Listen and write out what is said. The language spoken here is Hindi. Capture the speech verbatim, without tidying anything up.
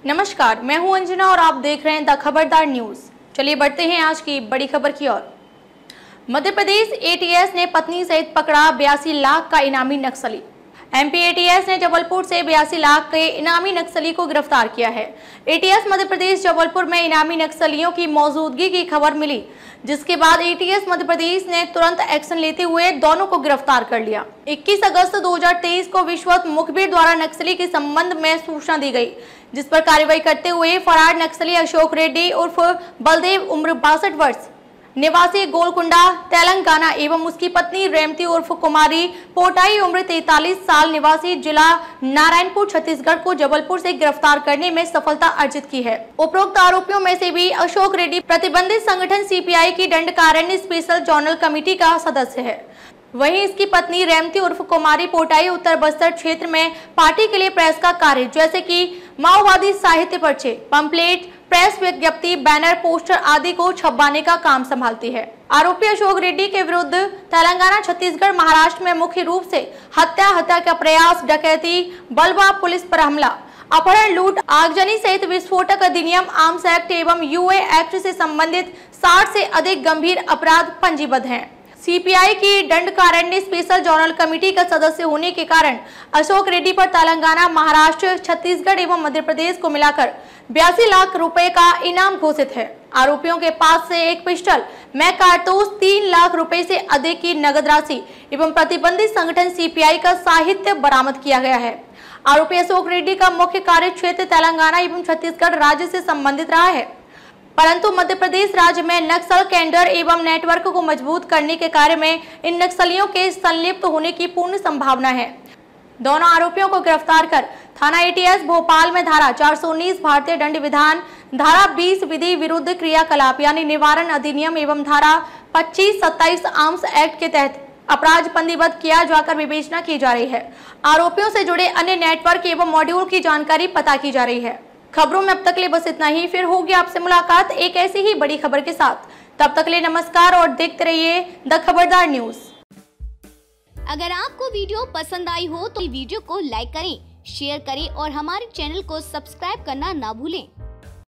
नमस्कार, मैं हूं अंजना और आप देख रहे हैं द खबरदार न्यूज। चलिए बढ़ते हैं आज की बड़ी खबर की ओर। मध्य प्रदेश एटीएस ने पत्नी सहित पकड़ा बयासी लाख का इनामी नक्सली। एमपी एटीएस ने जबलपुर से बयासी लाख के इनामी नक्सली को गिरफ्तार किया है। एटीएस मध्य प्रदेश जबलपुर में इनामी नक्सलियों की मौजूदगी की खबर मिली, जिसके बाद एटीएस मध्य प्रदेश ने तुरंत एक्शन लेते हुए दोनों को गिरफ्तार कर लिया। इक्कीस अगस्त दो हज़ार तेईस को विश्वस्त मुखबिर द्वारा नक्सली के संबंध में सूचना दी गई, जिस पर कार्रवाई करते हुए फरार नक्सली अशोक रेड्डी उर्फ बलदेव उम्र बासठ वर्ष निवासी गोलकुंडा तेलंगाना एवं उसकी पत्नी रेमती उर्फ कुमारी पोटाई उम्र तैंतालीस साल निवासी जिला नारायणपुर छत्तीसगढ़ को जबलपुर से गिरफ्तार करने में सफलता अर्जित की है। उपरोक्त आरोपियों में से भी अशोक रेड्डी प्रतिबंधित संगठन सीपीआई की दंडकारण्य स्पेशल जोनल कमेटी का सदस्य है। वहीं इसकी पत्नी रेमती उर्फ कुमारी पोटाई उत्तर बस्तर क्षेत्र में पार्टी के लिए प्रेस का कार्य जैसे कि माओवादी साहित्य पर्चे, पंपलेट, प्रेस विज्ञप्ति, बैनर, पोस्टर आदि को छपवाने का काम संभालती है। आरोपी अशोक रेड्डी के विरुद्ध तेलंगाना, छत्तीसगढ़, महाराष्ट्र में मुख्य रूप से हत्या, हत्या का प्रयास, डकैती, बलवा पुलिस पर हमला, अपहरण, लूट, आगजनी सहित विस्फोटक अधिनियम, आर्म्स एक्ट एवं यूए एक्ट से संबंधित साठ से अधिक गंभीर अपराध पंजीबद्ध हैं। सीपीआई की दंडकारण्य स्पेशल जोनल कमेटी का सदस्य होने के कारण अशोक रेड्डी पर तेलंगाना, महाराष्ट्र, छत्तीसगढ़ एवं मध्य प्रदेश को मिलाकर बयासी लाख रुपए का इनाम घोषित है। आरोपियों के पास से एक पिस्टल, मैग कारतूस, तीन लाख रुपए से अधिक की नगद राशि एवं प्रतिबंधित संगठन सीपीआई का साहित्य बरामद किया गया है। आरोपी अशोक रेड्डी का मुख्य कार्य क्षेत्र तेलंगाना एवं छत्तीसगढ़ राज्य से संबंधित रहा है, परंतु मध्य प्रदेश राज्य में नक्सल कैडर एवं नेटवर्क को मजबूत करने के कार्य में इन नक्सलियों के संलिप्त होने की पूर्ण संभावना है। दोनों आरोपियों को गिरफ्तार कर थाना एटीएस भोपाल में धारा चार सौ उन्नीस भारतीय दंड विधान, धारा बीस विधि विरुद्ध क्रियाकलाप यानी निवारण अधिनियम एवं धारा पच्चीस सत्ताईस आर्म्स एक्ट के तहत अपराध पंजीबद्ध किया जाकर विवेचना की जा रही है। आरोपियों से जुड़े अन्य नेटवर्क एवं मॉड्यूल की जानकारी पता की जा रही है। खबरों में अब तक के लिए बस इतना ही। फिर होगी आपसे मुलाकात एक ऐसी ही बड़ी खबर के साथ। तब तक के लिए नमस्कार और देखते रहिए द खबरदार न्यूज। अगर आपको वीडियो पसंद आई हो तो वीडियो को लाइक करें, शेयर करें और हमारे चैनल को सब्सक्राइब करना ना भूलें।